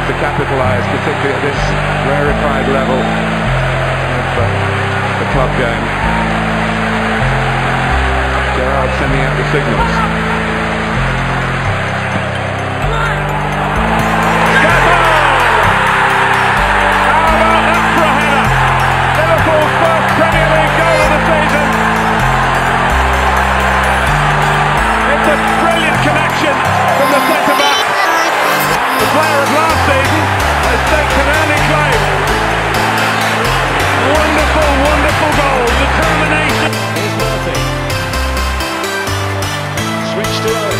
to capitalise, particularly at this rarefied level of the club game. Gerrard sending out the signals. Liverpool's first Premier League goal of the season. It's a brilliant connection from the centre-back. The player of last season has staked an early claim. Wonderful, wonderful goal. Determination. Here's Murphy. Switch to early.